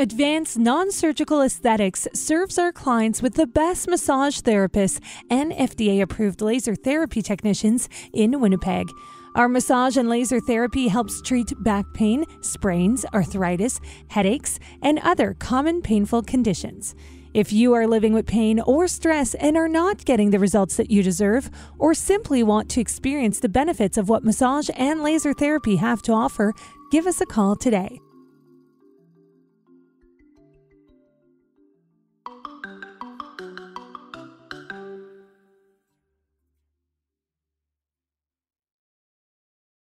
Advanced Non-Surgical Aesthetics serves our clients with the best massage therapists and FDA-approved laser therapy technicians in Winnipeg. Our massage and laser therapy helps treat back pain, sprains, arthritis, headaches, and other common painful conditions. If you are living with pain or stress and are not getting the results that you deserve, or simply want to experience the benefits of what massage and laser therapy have to offer, give us a call today.